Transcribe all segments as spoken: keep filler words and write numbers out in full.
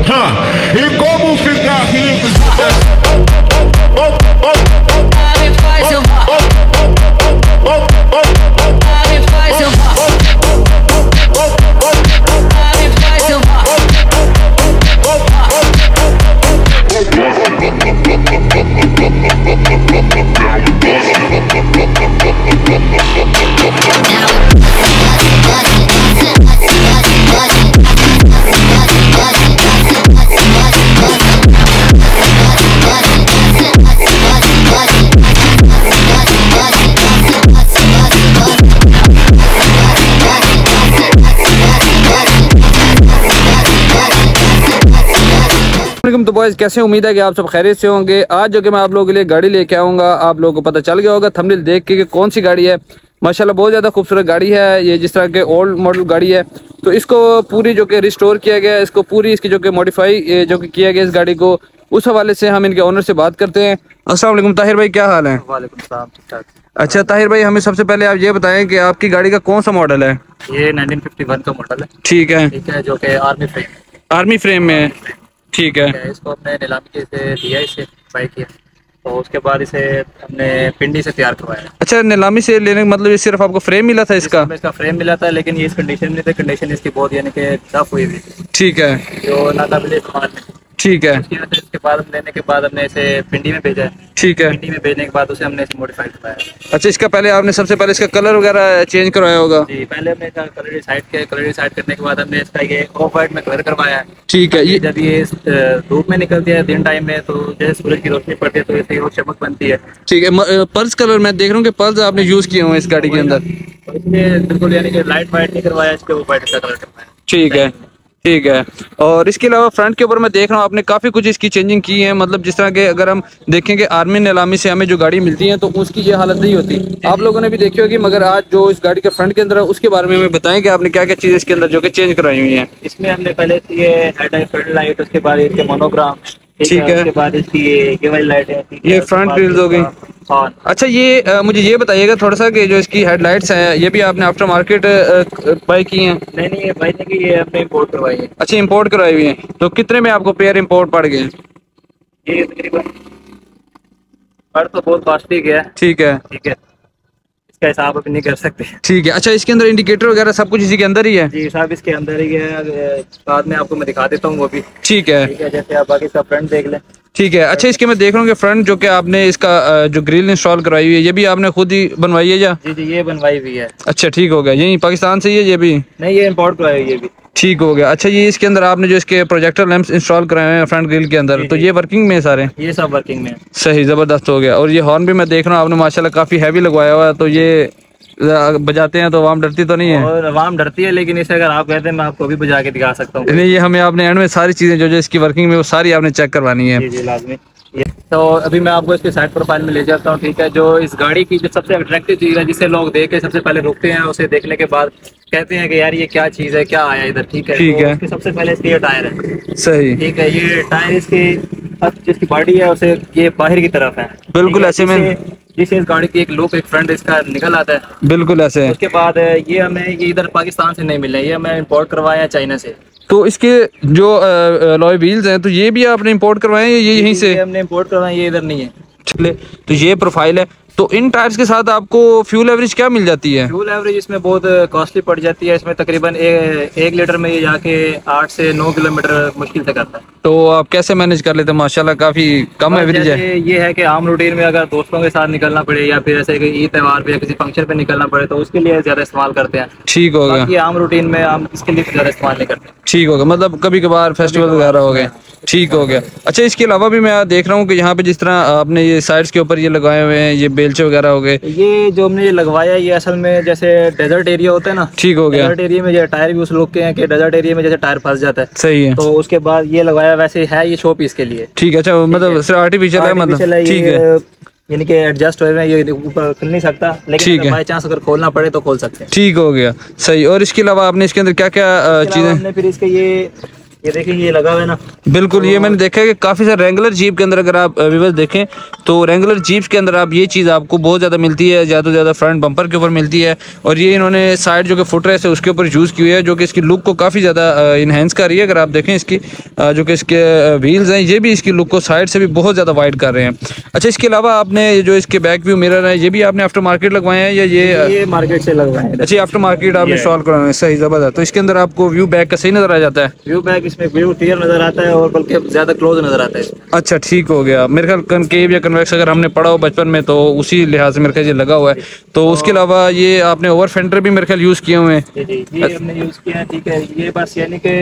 E como ficar rico? Faz eu faz eu faz eu तो boys कैसे, उम्मीद है कि आप सब खैरियत से होंगे। आज जो कि मैं आप लोगों के लिए गाड़ी लेके आऊँगा, आप लोगों को पता चल गया होगा थंबनेल देख के कि कौन सी गाड़ी है। माशाल्लाह बहुत ज़्यादा खूबसूरत गाड़ी है ये, जिस तरह के ओल्ड मॉडल गाड़ी है। तो इसको पूरी जो कि रिस्टोर किया गया है, इसको पूरी इसकी जो कि मॉडिफाई जो कि किया गया इस गाड़ी को, उस हवाले से हम इनके ओनर से बात करते हैं। अस्सलाम वालेकुम ताहिर भाई, क्या हाल है? वालेकुम सलाम, ठीक ठाक। अच्छा ताहिर भाई, हमें सबसे पहले आप ये बताएं कि आपकी गाड़ी का कौन सा मॉडल है? ये नाइनटीन फिफ्टी वन का मॉडल है। ठीक है, ठीक है, जो कि आर्मी फ्रेम आर्मी फ्रेम में है। ठीक है, इसको हमने नीलामी से दिया, इसे बाई किया, तो उसके बाद इसे हमने पिंडी से तैयार करवाया। अच्छा, नीलामी से लेने का मतलब ये सिर्फ आपको फ्रेम मिला था इसका? इसका फ्रेम मिला था, लेकिन ये इस कंडीशन में थे, कंडीशन इसकी बहुत यानी कि टफ हुई हुई थी। ठीक है, जो नाकाबिले इस्तेमाल में। ठीक है, इसके बाद हम लेने के बाद हमने इसे पिंडी में भेजा है। ठीक है, पिंडी में भेजने के बाद उसे हमने इसे मॉडिफाई करवाया। अच्छा, इसका पहले आपने सबसे पहले इसका कलर वगैरह चेंज करवाया होगा? जी, पहले हमने इसका कलर डिसाइड किया, कलर डिसाइड करने के बाद हमने इसका ये ऑफ वाइट में कलर करवाया है। ठीक है, ये जब ये धूप में निकलती है दिन टाइम में, तो जैसे सूरज की रोशनी पड़ती है तो इससे और चमक बनती है। ठीक है, पर्ल्स कलर मैं देख रहा हूँ कि पर्ल्स आपने यूज किए हुए इस गाड़ी के अंदर। इसमें बिल्कुल यानी कि लाइट वाइट नहीं करवाया, इसके ऑफ वाइट का कलर करवाया। ठीक है, ठीक है। और इसके अलावा फ्रंट के ऊपर मैं देख रहा हूँ आपने काफ़ी कुछ इसकी चेंजिंग की है। मतलब जिस तरह के अगर हम देखेंगे आर्मी नीलामी से हमें जो गाड़ी मिलती है तो उसकी ये हालत नहीं होती, आप लोगों ने भी देखी होगी। मगर आज जो इस गाड़ी के फ्रंट के अंदर है उसके बारे में हमें बताएं कि आपने क्या क्या चीज़ इसके अंदर जो कि चेंज कराई हुई है। इसमें हमने पहले ये हेडलाइट, फ्रंट लाइट, उसके बाद इसके मोनोग्राम, ठीक है, उसके बाद इसकी ये वाली लाइट है, ये फ्रंट ग्रिल्स हो गई। अच्छा, ये आ, मुझे ये बताइएगा थोड़ा सा कि जो इसकी हेडलाइट्स हैं ये भी आपने आफ्टर मार्केट बाई की हैं? नहीं नहीं, ये बाई नहीं की, ये हमने इंपोर्ट करवाई है। अच्छा, इंपोर्ट करवाई हुई है। तो कितने में आपको पेयर इंपोर्ट पड़ गए? ये तकरीबन पड़ तो बहुत कॉस्टली गया है। ठीक है, ठीक है, इसका हिसाब अभी नहीं कर सकते। ठीक है। अच्छा, इसके अंदर इंडिकेटर वगैरह सब कुछ इसी के अंदर ही है? जी, सब इसके अंदर ही है, बाद में आपको मैं दिखा देता हूँ वो भी। ठीक है, ठीक है, जैसे आप बाकी इसका फ्रंट देख लें। ठीक है। अच्छा, इसके मैं देख रहा हूँ कि फ्रंट जो कि आपने इसका जो ग्रिल इंस्टॉल करवाई हुई है ये भी आपने खुद ही बनवाई है या? जी जी, ये बनवाई हुई है। अच्छा, ठीक हो गया। यही पाकिस्तान से ही है ये भी? नहीं, ये इंपोर्ट करवाई हुई है भी। ठीक हो गया। अच्छा, ये इसके अंदर आपने जो इसके प्रोजेक्टर लैंप्स इंस्टॉल कराए हैं फ्रंट ग्रिल के अंदर, तो ये वर्किंग में सारे? ये सब वर्किंग में। सही, ज़बरदस्त हो गया। और ये हॉर्न भी मैं देख रहा हूँ आपने माशाल्लाह काफ़ी हैवी लगवाया हुआ है, तो ये बजाते हैं तो आवाम डरती तो नहीं है? और आवाम डरती है, लेकिन इसे अगर आप कहते हैं मैं आपको भी बजा के दिखा सकता हूँ। नहीं, ये हमें आपने एंड में सारी चीज़ें जो जो इसकी वर्किंग में वो सारी आपने चेक करवानी है। जी जी, लाजमी। तो अभी मैं आपको इसके साइड प्रोफाइल में ले जाता हूँ। ठीक है, जो इस गाड़ी की जो सबसे अट्रैक्टिव चीज़ है जिसे लोग देख के सबसे पहले रुकते हैं, उसे देखने के बाद कहते हैं कि यार ये क्या चीज़ है, क्या आया इधर। ठीक है, ठीक तो है, सबसे पहले इसके ये टायर है। सही, ठीक है, ये टायर इसकी जिसकी बॉडी है उसे ये बाहर की तरफ है। बिल्कुल ऐसे में जिससे इस गाड़ी की एक लुक, एक फ्रंट इसका निकल आता है। बिल्कुल ऐसे। उसके बाद ये हमें ये इधर पाकिस्तान से नहीं मिले, ये हमें इंपोर्ट करवाया है चाइना से। तो इसके जो अलॉय व्हील्स हैं तो ये भी आपने इंपोर्ट करवाए हैं, ये यहीं से? हमने इंपोर्ट करवाए, ये इधर नहीं है। तो ये प्रोफाइल है। तो इन टायर्स के साथ आपको फ्यूल एवरेज क्या मिल जाती है? फ्यूल एवरेज इसमें बहुत कॉस्टली पड़ जाती है। इसमें तकरीबन ए, एक लीटर में ये जाके आठ से नौ किलोमीटर मुश्किल से करता है। तो आप कैसे मैनेज कर लेते हैं? माशाल्लाह काफी कम एवरेज है। ये है कि आम रूटीन में अगर दोस्तों के साथ निकलना पड़े या फिर ऐसे ईद त्योहार पे या किसी फंक्शन पे निकलना पड़े तो उसके लिए ज्यादा इस्तेमाल करते हैं। ठीक हो गया। ये आम रूटीन में हम इसके लिए ज्यादा इस्तेमाल नहीं करते। ठीक हो गया, मतलब कभी कभार फेस्टिवल वगैरह हो गए। ठीक हो गया। अच्छा, इसके अलावा भी मैं देख रहा हूँ कि यहाँ पे जिस तरह आपने ये साइड्स के ऊपर ये लगाए हुए हैं, ये बेलचे वगैरह हो गए, ये जो हमने ये लगवाया ये असल में जैसे डेजर्ट एरिया होता है ना। ठीक हो गया। डेजर्ट एरिया में ये टायर भी उस लोग के हैं कि डेजर्ट एरिया में जैसे टायर फंस जाता है। सही है। तो उसके बाद ये लगवाया, वैसे है ये शो पीस के लिए। ठीक है। अच्छा, मतलब सिर्फ आर्टिफिशियल है, मतलब ठीक है, यानी कि एडजस्ट हो रहे हैं, ये ऊपर खुल नहीं सकता, लेकिन बाई चांस अगर खोलना पड़े तो खोल सकते हैं। ठीक हो गया, सही। और इसके अलावा आपने इसके अंदर क्या क्या चीजें? हमने फिर इसके ये ये देखिए ये लगा हुआ है ना। बिल्कुल, ये मैंने देखा है कि काफ़ी सारे रेंगुलर जीप के अंदर अगर आप व्यूअर्स देखें तो रेंगुलर जीप्स के अंदर आप ये चीज़ आपको बहुत ज़्यादा मिलती है, ज़्यादा से ज़्यादा फ्रंट बम्पर के ऊपर मिलती है। और ये इन्होंने साइड जो कि फुटरेस्ट है उसके ऊपर यूज़ की हुई है, जो कि इसकी लुक को काफ़ी ज़्यादा इन्हेंस कर रही है। अगर आप देखें इसकी जो कि इसके व्हील्स हैं ये भी इसकी लुक को साइड से भी बहुत ज़्यादा वाइड कर रहे हैं। अच्छा, इसके अलावा आपने जो इसके बैक व्यू मिरर है ये भी आपने आफ्टर मार्केट लगवाए हैं या ये ये मार्केट से लगवाए हैं? अच्छा, आफ्टर मार्केट आपने इंस्टॉल करवाए हैं, सही ज़बरदस्त। तो इसके अंदर आपको व्यू बैक का सही नज़र आ जाता है? व्यू बैक इसमें व्यू क्लियर नजर आता है और बल्कि ज्यादा क्लोज नजर आता है। अच्छा, ठीक हो गया। मेरे ख्याल कनकेव या कन्वेक्स अगर हमने पढ़ा हो बचपन में तो उसी लिहाज से मेरे ख्याल ये लगा हुआ है। तो उसके अलावा ये आपने ओवर फेंडर भी मेरे ख्याल यूज़ किए हुए हैं? जी जी, ये हमने यूज़ किया है। ठीक है, ये बस यानी कि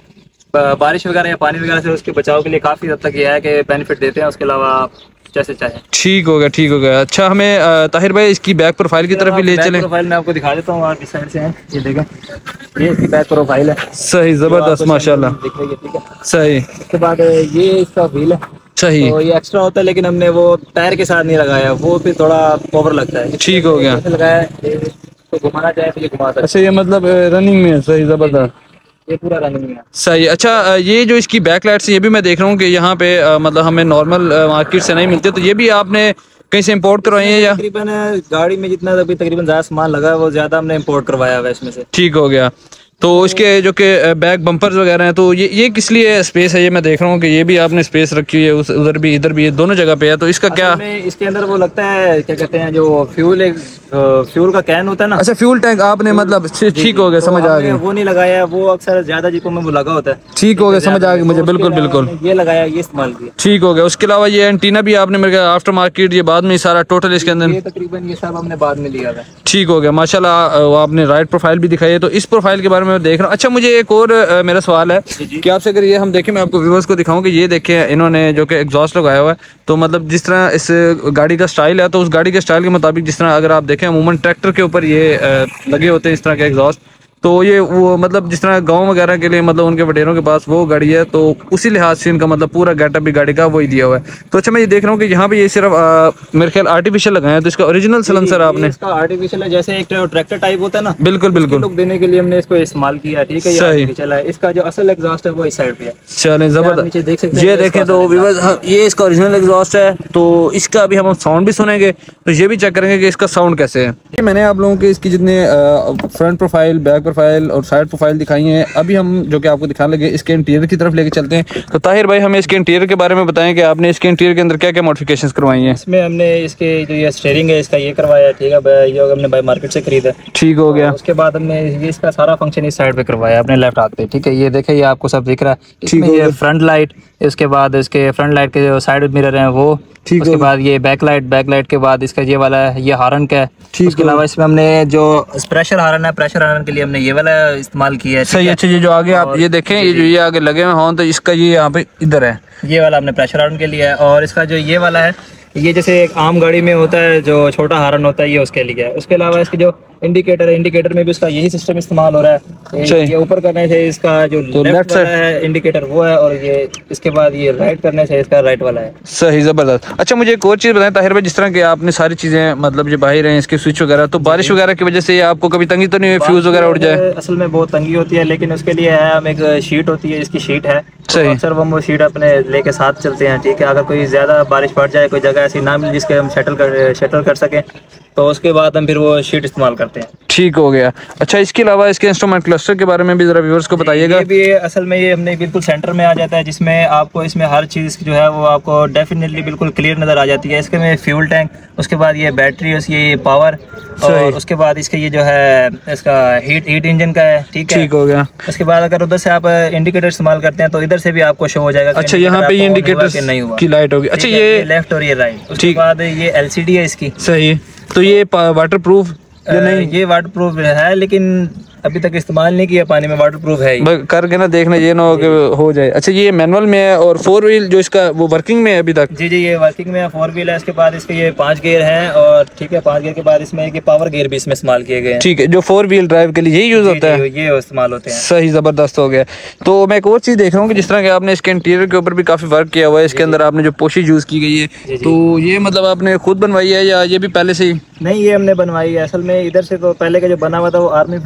बारिश वगैरह या पानी वगैरह से उसके बचाव के लिए काफ़ी हद तक ये है कि बेनिफिट देते हैं। उसके अलावा जैसे चाहे। ठीक हो गया, ठीक हो गया। अच्छा, हमें ताहिर भाई इसकी बैक प्रोफाइल की तरफ भी ले चलें? प्रोफाइल मैं आपको दिखा देता हूँ, आप इस साइड से हैं, ये देखें, ये इसकी बैक प्रोफाइल है। सही, ज़बरदस्त, माशाल्लाह, दिख रही है। ठीक है, सही। उसके बाद ये इसका व्हील है, सही। तो ये एक्स्ट्रा होता है लेकिन हमने वो टायर के साथ नहीं लगाया, वो फिर थोड़ा ओवर लगता है। ठीक हो गया, लगाया है तो घुमाना चाहे तो ये घुमा सकते हैं। अच्छा, ये मतलब रनिंग में है, सही, ज़बरदस्त, ये पूरा रनिंग में है, सही। अच्छा, ये जो इसकी बैक लाइट्स ये भी मैं देख रहा हूँ कि यहाँ पे आ, मतलब हमें नॉर्मल मार्केट से नहीं मिलते, तो ये भी आपने कहीं से इंपोर्ट करवाई है या? तकरीबन गाड़ी में जितना अभी तकरीबन ज़्यादा सामान लगा है वो ज़्यादा हमने इंपोर्ट करवाया हुआ है इसमें से। ठीक हो गया। तो इसके जो कि बैक बम्पर्स वगैरह हैं, तो ये ये किस लिए स्पेस है? ये मैं देख रहा हूँ कि ये भी आपने स्पेस रखी हुई है, उस उधर भी इधर भी, दोनों जगह पे है। तो इसका क्या? इसके अंदर वो लगता है क्या कहते हैं, जो फ्यूल एक फ्यूल का कैन होता है ना। अच्छा, फ्यूल टैंक आपने मतलब ठीक हो गया, समझ आ गया। वो नहीं लगाया, वो अक्सर ज्यादा जीपों में वो लगा होता है। ठीक हो गया, समझ आ गया मुझे, बिल्कुल बिल्कुल। ये लगाया, ये इस्तेमाल किया। ठीक हो गया। उसके अलावा ये एंटीना भी आपने मेरे आफ्टर मार्केट, ये बाद में सारा टोटल इसके अंदर? ये तकरीबन ये सब हमने बाद में लिया है। ठीक हो गया, माशाल्लाह। आपने राइट प्रोफाइल भी दिखाई है, तो इस प्रोफाइल के बारे में देख रहा हूँ। अच्छा, मुझे एक और आ, मेरा सवाल है कि आपसे अगर ये हम देखें, मैं आपको व्यूअर्स को दिखाऊं कि ये देखें इन्होंने जो कि एग्जॉस्ट लगाया हुआ है, तो मतलब जिस तरह इस गाड़ी का स्टाइल है, तो उस गाड़ी के स्टाइल के मुताबिक जिस तरह अगर आप देखें अमूमन ट्रैक्टर के ऊपर ये आ, लगे होते हैं इस तरह के एग्जॉस्ट, तो ये वो मतलब जिस तरह गांव वगैरह के लिए मतलब उनके वडेरों के पास वो गाड़ी है, तो उसी लिहाज से इनका मतलब पूरा गेटअप भी गाड़ी का वही दिया हुआ है। तो अच्छा, मैं ये देख रहा हूँ कि यहाँ पे ये सिर्फ आ, मेरे ख्याल आर्टिफिशियल लगाया है, तो इसका ओरिजिनल सलेंसर आपने? इसका आर्टिफिशियल है, जैसे एक ट्रैक्टर टाइप होता है ना। बिल्कुल बिल्कुल, लुक देने के लिए हमने इसको इस्तेमाल किया। ठीक है, सही। चला है, इसका जो असल एग्जॉस्ट है वो इस साइड पे है। चलें, जबरदस्त। देख सकते हैं, ये देखें तो व्यूअर्स, ये इसका ओरिजिनल एग्जॉस्ट है। तो इसका अभी हम साउंड भी सुनेंगे, तो ये भी चेक करेंगे कि इसका साउंड कैसे है। मैंने आप लोगों के इसकी जितने फ्रंट प्रोफाइल, बैक प्रोफाइल और साइड प्रोफाइल दिखाई है, अभी हम जो कि आपको दिखाने लगे इसके इंटीरियर की तरफ लेके चलते हैं। तो ताहिर भाई, हमें इसके इंटीरियर के बारे में बताएं कि आपने इसके इंटीरियर के अंदर क्या क्या मॉडिफिकेशंस करवाई हैं? इसमें हमने इसके जो ये स्टीयरिंग है इसका ये करवाया। ठीक है, ये हमने बाय मार्केट से खरीदा। ठीक हो गया। उसके बाद हमने ये इसका सारा फंक्शन इस साइड पे करवाया, अपने लेफ्ट हाथ पे। ठीक है, ये देखे, ये आपको सब दिख रहा है। इसमें ये फ्रंट लाइट, इसके बाद इसके फ्रंट लाइट के जो साइड मिरर हैं वो, उसके बाद ये बैक लाइट, बैक लाइट के बाद इसका ये वाला है, ये हॉर्न का है। उसके अलावा इसमें हमने जो प्रेशर हॉर्न है, प्रेशर हॉर्न के लिए हमने ये वाला इस्तेमाल किया है। सही। अच्छा, ये जो आगे आप ये देखें, ये जो ये आगे लगे हुए हॉर्न, तो इसका ये यहाँ पे इधर है, ये वाला हमने प्रेशर हॉर्न के लिए है। और इसका जो ये वाला है, ये जैसे एक आम गाड़ी में होता है जो छोटा हॉर्न होता है, ये उसके लिए है। उसके अलावा इसके जो इंडिकेटर है, इंडिकेटर में भी उसका यही सिस्टम इस्तेमाल हो रहा है। ये ऊपर करने से इसका जो तो लेफ्ट वाला है इंडिकेटर वो है, और ये इसके बाद ये राइट करने से इसका राइट वाला है। सही, जबरदस्त। अच्छा, मुझे एक और चीज़ बताएं ताहिर भाई, जिस तरह के आपने सारी चीज़ें मतलब जो बाहर हैं इसके स्विच वगैरह, तो बारिश वगैरह की वजह से आपको कभी तंगी तो नहीं हुई, फ्यूज वगैरह उड़ जाए? असल में बहुत तंगी होती है, लेकिन उसके लिए है हम एक शीट होती है, इसकी शीट है। सही। अक्सर हम वो शीट अपने लेके साथ चलते हैं। ठीक है, अगर कोई ज़्यादा बारिश पड़ जाए, कोई जगह ऐसी ना मिले जिसके हम शटल कर शटल कर सकें, तो उसके बाद हम फिर वो शीट इस्तेमाल करते हैं। ठीक हो गया। अच्छा, इसके अलावा इसके इंस्ट्रूमेंट क्लस्टर के बारे में भी जरा व्यूअर्स को बताइएगा। ये भी असल में ये हमने बिल्कुल सेंटर में आ जाता है, जिसमें आपको इसमें हर चीज़ जो है वो आपको डेफिनेटली बिल्कुल क्लियर नज़र आ जाती है। इसके में फ्यूल टैंक, उसके बाद ये बैटरी, ये पावर, और उसके बाद इसके ये जो है इसका हीट हीट इंजन का है। ठीक है, ठीक हो गया। उसके बाद अगर उधर से आप इंडिकेटर इस्तेमाल करते हैं तो इधर से भी आपको शो हो जाएगा। अच्छा, यहाँ पे ये इंडिकेटर नहीं हुआ की लाइट होगी। अच्छा, ये लेफ्ट और ये राइट। उसके बाद ये एलसीडी है इसकी। सही। तो ये वाटर प्रूफ या नहीं? ये वाटर प्रूफ है, लेकिन अभी तक इस्तेमाल नहीं किया, पानी में वाटर प्रूफ है करके ना देखना, ये ना हो कि हो जाए। अच्छा, ये मैनुअल में है, और फोर व्हील जो इसका वो वर्किंग में है अभी तक? जी जी, ये वर्किंग में है, फोर व्हील है। इसके बाद इसके ये पांच गियर हैं, और ठीक है, पांच गियर के बाद इसमें एक पावर गियर भी इसमें इस्तेमाल किए गए हैं। ठीक है, जो फोर व्हील ड्राइव के लिए यही यूज होता है, ये इस्तेमाल होते हैं। सही, जबरदस्त हो गया। तो मैं एक और चीज देख रहा हूँ कि जिस तरह के आपने इसके इंटीरियर के ऊपर भी काफी वर्क किया हुआ है, इसके अंदर आपने जो पोशी यूज की गई है, तो ये मतलब आपने खुद बनवाई है या ये भी पहले से ही? नहीं, ये हमने बनवाई है। असल में इधर से तो पहले का जो बना हुआ था वो आर्मी फ्रेम में था,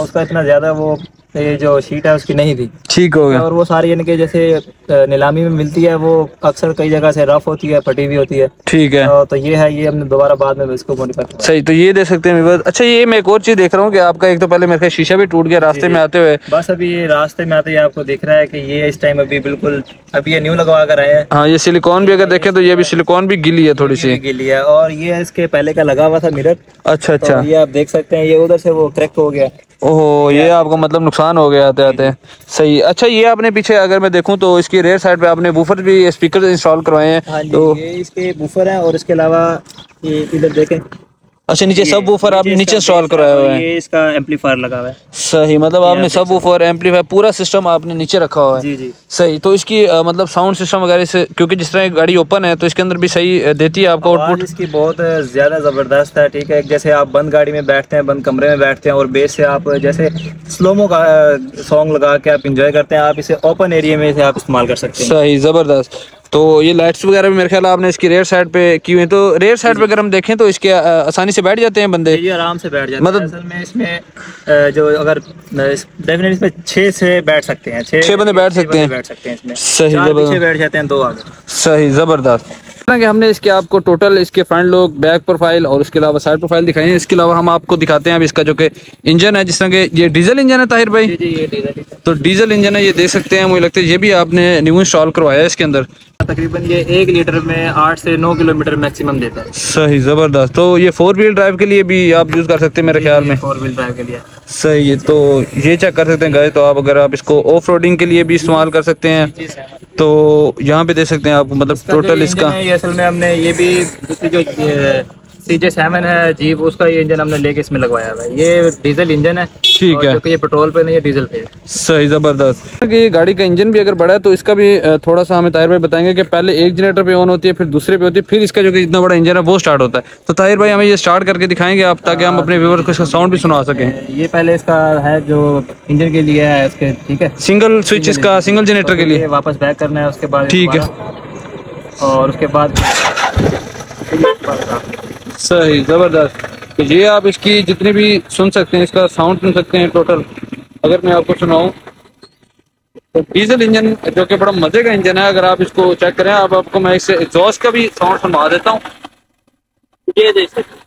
उसका इतना ज्यादा वो ये जो शीट है उसकी नहीं थी। ठीक हो गया। और वो सारी यानी कि जैसे नीलामी में मिलती है वो अक्सर कई जगह से रफ होती है, फटी हुई होती है। ठीक है। तो ये है, ये हमने दोबारा बाद में इसको मॉडिफाई किया। सही, तो ये देख सकते हैं व्यूअर्स। अच्छा, ये मैं एक और चीज देख रहा हूँ कि आपका एक तो पहले मेरे ख्याल शीशा भी टूट गया रास्ते में आते हुए। बस अभी ये रास्ते में आते ही आपको दिख रहा है कि ये इस टाइम अभी बिल्कुल अभी ये न्यू लगवा कर आए हैं। हाँ, ये सिलिकॉन भी अगर देखें तो ये भी सिलिकॉन भी गिली है, थोड़ी सी गिली है। और ये इसके पहले का लगा हुआ था मिरर। अच्छा अच्छा, ये आप देख सकते हैं, ये उधर से वो क्रैक हो गया। ओहो, ये आपको मतलब नुकसान हो गया आते आते। सही। अच्छा, ये आपने पीछे अगर मैं देखूं तो इसकी रेयर साइड पे आपने बूफर भी स्पीकर इंस्टॉल करवाए हैं। हाँ जी, तो ये इसके बूफर हैं और इसके अलावा ये इधर देखें। अच्छा, नीचे सब बूफर आपने नीचे इंस्टॉल कराया हुआ है। ये इसका एम्पलीफायर लगा हुआ है। सही, मतलब आपने सब बूफर एम्पलीफायर पूरा सिस्टम आपने नीचे रखा हुआ है। जी जी। सही। तो इसकी आ, मतलब साउंड सिस्टम वगैरह से, क्योंकि जिस तरह गाड़ी ओपन है तो इसके अंदर भी सही देती है आपको आउटपुट। इसकी बहुत ज्यादा जबरदस्त है। ठीक है, जैसे आप बंद गाड़ी में बैठते हैं, बंद कमरे में बैठते हैं और बेस से आप जैसे स्लोमो का सॉन्ग लगा के आप इंजॉय करते हैं, आप इसे ओपन एरिया में से आप इस्तेमाल कर सकते हैं। सही, जबरदस्त। तो ये लाइट्स वगैरह भी मेरे ख्याल आपने इसकी रेयर साइड पे की हुई है। तो रेयर साइड पे अगर हम देखें तो इसके आसानी से बैठ जाते हैं बंदे। ये आराम से बैठ जाते मतलब हैं। असल में इसमें अ, जो अगर डेफिनेटली इसमें छह से बैठ सकते हैं, छह बंदे बैठ सकते हैं। बैठ सकते हैं इसमें। सही, चार जबरदस्त। पीछे बैठ जाते हैं, दो आगे। सही, जबरदस्त। कि हमने इसके आपको टोटल इसके फ्रंट लुक, बैक प्रोफाइल और उसके अलावा साइड प्रोफाइल दिखाई है। इसके अलावा हम आपको दिखाते हैं अब इसका जो कि इंजन है, जिस तरह के ये डीजल इंजन है ताहिर भाई। जी जी, ये डीजल। तो डीजल इंजन है, ये देख सकते हैं। मुझे लगता है ये भी आपने न्यू इंस्टॉल करवाया है इसके अंदर। तकरीबन ये एक लीटर में आठ से नौ किलोमीटर मैक्सिमम देता है। सही, जबरदस्त। तो ये फोर व्हील ड्राइव के लिए भी आप यूज कर सकते हैं मेरे ख्याल में। फोर व्हील ड्राइव के लिए सही है। तो ये चेक कर सकते हैं गाइस। तो आप अगर आप इसको ऑफ रोडिंग के लिए भी इस्तेमाल कर सकते हैं। तो यहाँ पे देख सकते हैं आप, मतलब टोटल इसका ये असल में हमने ये भी दूसरी जो सी जे सेवन है जीप, उसका ये इंजन हमने लेके इसमें लगवाया हुआ है। ये डीजल इंजन है। ठीक है, क्योंकि ये पेट्रोल पे नहीं है, डीजल पे है। सही, जबरदस्त। कि गाड़ी का इंजन भी अगर बड़ा है तो इसका भी थोड़ा सा हमें ताहिर भाई बताएंगे कि पहले एक जनरेटर पे ऑन होती है, फिर दूसरे पे होती है, फिर इसका जो कि इतना बड़ा इंजन है वो स्टार्ट होता है। तो ताहिर भाई हमें ये स्टार्ट करके दिखाएंगे आप, ताकि हम अपने व्यूअर्स को इसका साउंड भी सुना सकें। ये पहले इसका है जो इंजन के लिए है इसके। ठीक है, सिंगल स्विच इसका, सिंगल जनरेटर के लिए वापस बैक करना है। उसके बाद ठीक है, और उसके बाद सही, जबरदस्त। तो ये आप इसकी जितनी भी सुन सकते हैं, इसका साउंड सुन सकते हैं टोटल। अगर मैं आपको सुनाऊं तो डीजल इंजन जो कि बड़ा मजे का इंजन है, अगर आप इसको चेक करें, आप आपको मैं इससे एग्जॉस्ट का भी साउंड सुनवा देता हूँ। ये देख सकते हैं।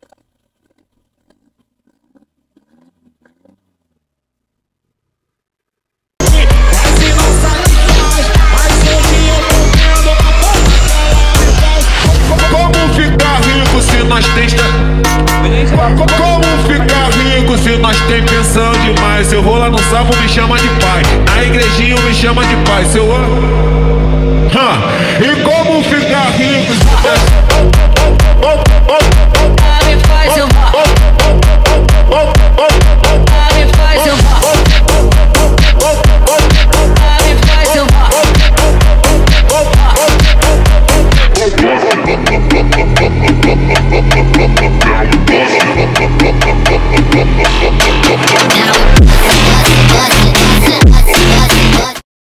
Nós tem como ficar rico se nós tem pensão demais? Eu vou lá no sábado, me chama de pai. Na igrejinha me chama de pai. Seu ha. E como ficar rico? Sabe, faz eu vá. Sabe, faz eu vá.